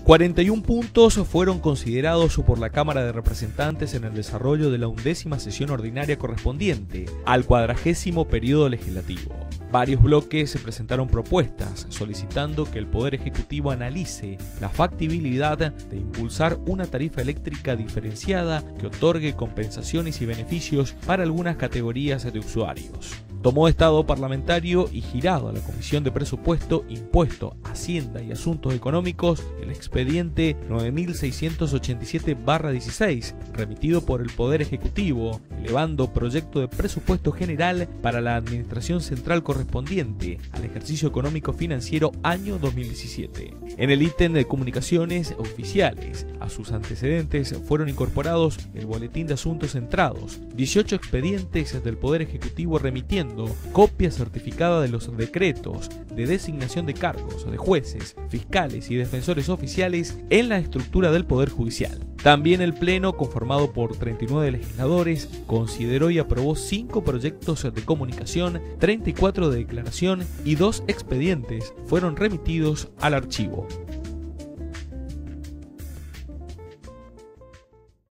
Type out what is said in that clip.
41 puntos fueron considerados por la Cámara de Representantes en el desarrollo de la 11ª sesión ordinaria correspondiente al 40º periodo legislativo. Varios bloques se presentaron propuestas solicitando que el Poder Ejecutivo analice la factibilidad de impulsar una tarifa eléctrica diferenciada que otorgue compensaciones y beneficios para algunas categorías de usuarios. Tomó estado parlamentario y girado a la Comisión de Presupuesto, Impuesto, Hacienda y Asuntos Económicos el expediente 9687/16, remitido por el Poder Ejecutivo, elevando proyecto de presupuesto general para la Administración Central correspondiente al ejercicio económico financiero año 2017. En el ítem de comunicaciones oficiales, a sus antecedentes fueron incorporados el Boletín de Asuntos Entrados, 18 expedientes del Poder Ejecutivo remitiendo copia certificada de los decretos de designación de cargos de jueces, fiscales y defensores oficiales en la estructura del Poder Judicial. También el Pleno, conformado por 39 legisladores, consideró y aprobó 5 proyectos de comunicación, 34 de declaración y 2 expedientes fueron remitidos al archivo.